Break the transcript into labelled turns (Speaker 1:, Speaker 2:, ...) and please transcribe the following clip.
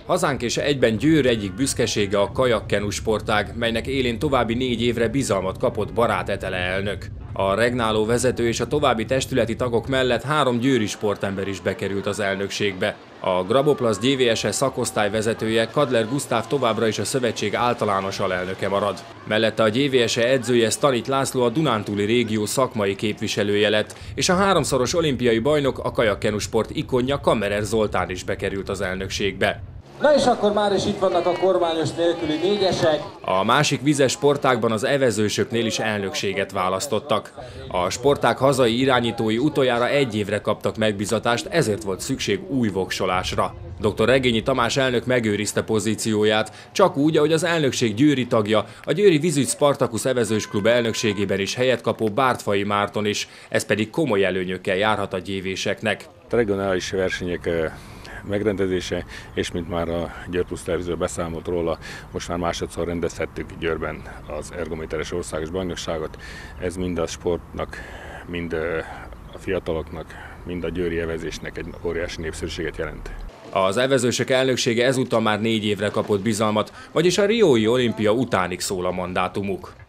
Speaker 1: Hazánk és egyben Győr egyik büszkesége a kajakkenu sportág, melynek élén további 4 évre bizalmat kapott Barát Etele elnök. A regnáló vezető és a további testületi tagok mellett 3 győri sportember is bekerült az elnökségbe. A Graboplast GVSE szakosztály vezetője, Kadler Gusztáv továbbra is a szövetség általános alelnöke marad. Mellette a GVSE edzője, Stanit László a dunántúli régió szakmai képviselője lett, és a 3-szoros olimpiai bajnok, a kajakkenu sport ikonja, Kammerer Zoltán is bekerült az elnökségbe.
Speaker 2: Na és akkor már is itt vannak a kormányos nélküli négyesek.
Speaker 1: A másik vizes sportágban az evezősöknél is elnökséget választottak. A sportág hazai irányítói utoljára 1 évre kaptak megbízatást, ezért volt szükség új voksolásra. Dr. Regényi Tamás elnök megőrizte pozícióját, csak úgy, ahogy az elnökség győri tagja, a Győri Vízügy Spartacus evezős klub elnökségében is helyet kapó Bártfai Márton is, ez pedig komoly előnyökkel járhat a gyévéseknek.
Speaker 3: A regionális versenyek megrendezése, és mint már a Győr Plusz tervező beszámolt róla, most már másodszor rendezhettük Győrben az ergométeres országos bajnokságot. Ez mind a sportnak, mind a fiataloknak, mind a győri evezésnek egy óriási népszerűséget jelent.
Speaker 1: Az evezősök elnöksége ezúttal már 4 évre kapott bizalmat, vagyis a riói olimpia utánig szól a mandátumuk.